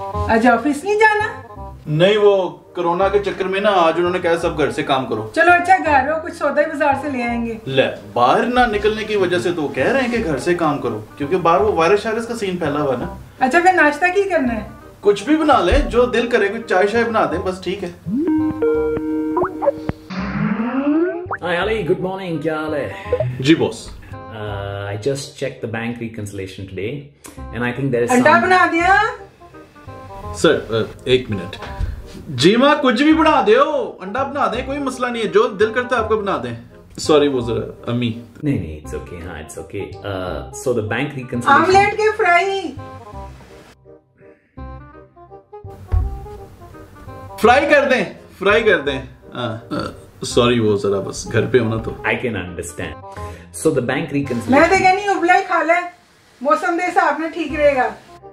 आज ऑफिस नहीं जाना? नहीं, वो कोरोना के चक्कर में ना आज उन्होंने कहा सब घर से काम करो। चलो अच्छा, घर हो, कुछ सौदा ही बाजार से ले आएंगे। ले, बाहर ना निकलने की वजह से तो कह रहे हैं कि घर से काम करो, क्योंकि बाहर वो वायरस का सीन फैला हुआ है ना। अच्छा, फिर नाश्ता की करना है? कुछ भी बना ले, जो दिल करे, कुछ चाय शाय बना दे, बस ठीक है। Hi Ali, good morning. क्या हाल है? जी boss. I just checked the bank reconciliation today, and I think there is अंडा some. बना दिया? सर एक मिनट। जी माँ, कुछ भी बना दे, अंडा बना दे, कोई मसला नहीं है, जो दिल करता है आपको बना दें। सॉरी, वो जरा अम्मी। नहीं, it's okay. हाँ, it's okay. So the bank reconciliation. Omelette के फ्राई। फ्राई कर दें। सॉरी, वो जरा बस घर पे होना तो। I can understand. So the bank reconciliation. मैं तो कहनी उबला ही खा ले, मौसम के हिसाब में ठीक रहेगा।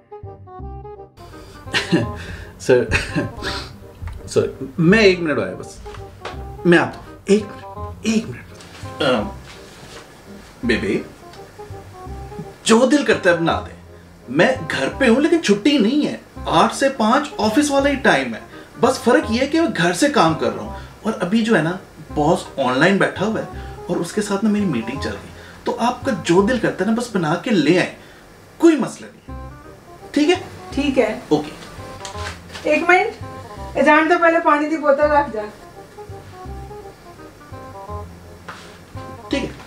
सर मैं 1 मिनट आया, बस मैं आता हूँ। एक मिनट। बेबी, जो दिल करता है बना दे। मैं घर पे हूँ लेकिन छुट्टी नहीं है, 8 से 5 ऑफिस वाला ही टाइम है। बस फर्क ये है कि मैं घर से काम कर रहा हूँ, और अभी जो है ना बॉस ऑनलाइन बैठा हुआ है और उसके साथ ना मेरी मीटिंग चल रही है। तो आपका जो दिल करता है ना बस बना के ले आए, कोई मसला नहीं। ठीक है? ठीक है। ओके। 1 मिनट, जान तो पहले पानी की बोतल रख जा। ठीक है।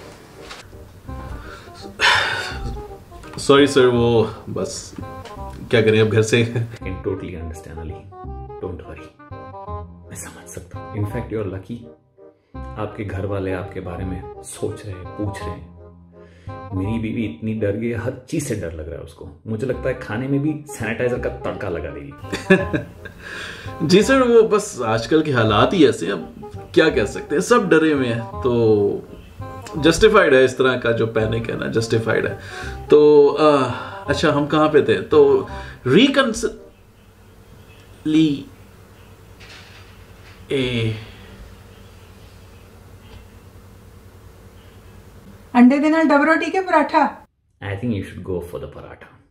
सॉरी सर, वो बस क्या करें अब घर से। I can totally understand Ali. Don't worry. मैं समझ सकता हूँ। In fact, you're lucky. आपके घर वाले आपके बारे में सोच रहे हैं, पूछ रहे हैं। मेरी बीवी इतनी डर गई, हर चीज से डर लग रहा है उसको। मुझे लगता है खाने में भी सैनिटाइजर का तड़का लगा देगी। जी सर, वो बस आजकल के हालात ही ऐसे, अब क्या कह सकते हैं, सब डरे हुए हैं, तो जस्टिफाइड है इस तरह का जो पैनिक है ना, जस्टिफाइड है। तो अच्छा, हम कहाँ पे थे? तो अंडे दे नाल डबल रोटी के paratha? I think you should go for the paratha.